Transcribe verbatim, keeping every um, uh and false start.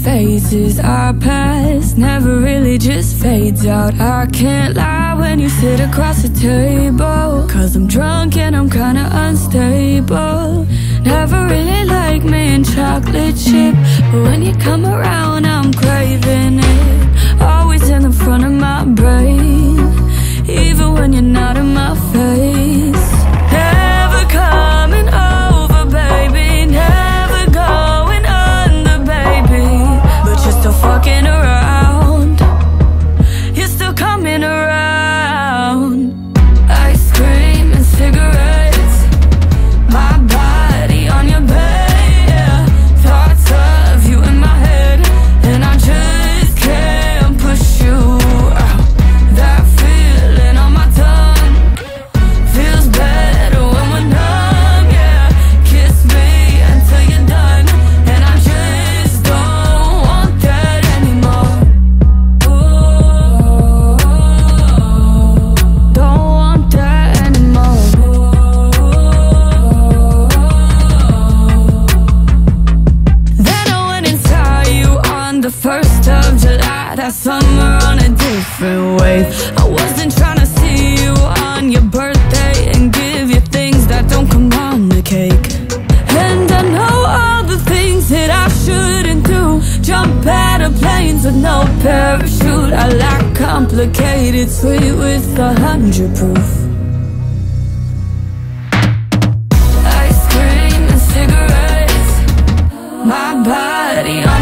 phases. Our past never really just fades out. I can't lie when you sit across the table, 'cause I'm drunk and I'm kinda unstable. Never really liked me in chocolate chip, but when you come around I'm craving it. Always in the front of my brain, even when you're not in my face. Never coming over, baby, never going under, baby. But you're still fucking around, you're still coming around. Ice cream and cigarettes, my body on your bed, yeah. Thoughts of you in my head, and I just can't push you out. That feeling on my tongue feels better when we're numb, yeah. Kiss me until you're done, and I just don't want that anymore. Ooh, don't want that anymore. Then I went and saw you on the first of July, that summer on a different wave. I wasn't trying to see you on your birthday and give you things that don't come on the cake. And I know all the things that I shouldn't do, jump out of planes with no parachute. I like complicated sweet with a hundred proof. Ice cream and cigarettes, my body on